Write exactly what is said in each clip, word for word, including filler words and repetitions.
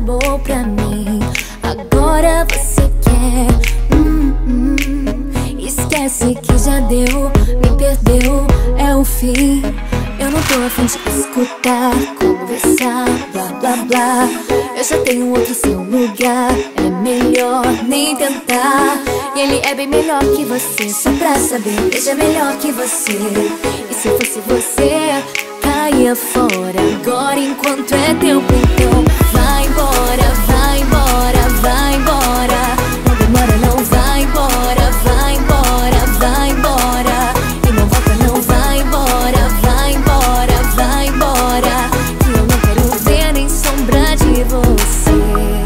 acabou pra mim. Agora você quer, hum, hum. Esquece que já deu, me perdeu, é o fim. Eu não tô afim de escutar, conversar, blá blá blá. Eu já tenho outro seu lugar, é melhor nem tentar. E ele é bem melhor que você, só pra saber, Beija melhor que você. E se fosse você, caia fora. Agora enquanto é tempo, então vai embora, vai embora, vai embora. Não demora não, vai embora, vai embora, vai embora. E não volta não, vai embora, vai embora, vai embora. Que eu não quero ver nem sombra de você.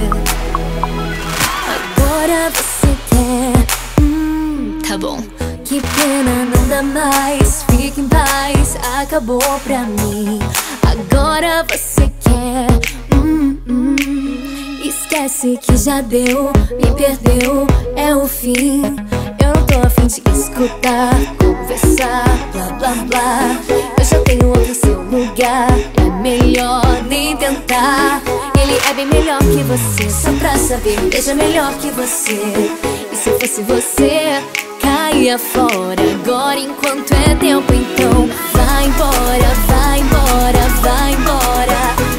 Agora você quer, hum, tá bom. Que pena, não dá mais, fica em paz, acabou pra mim. Agora você quer, hum, hum. Esquece que já deu, me perdeu, é o fim. Eu não tô afim de escutar, conversar, blá blá blá. Eu já tenho outro seu lugar, é melhor nem tentar. Ele é bem melhor que você, só pra saber, Beija melhor que você. E se fosse você, caia fora. Agora enquanto é tempo, então vai embora, vai embora, vai embora.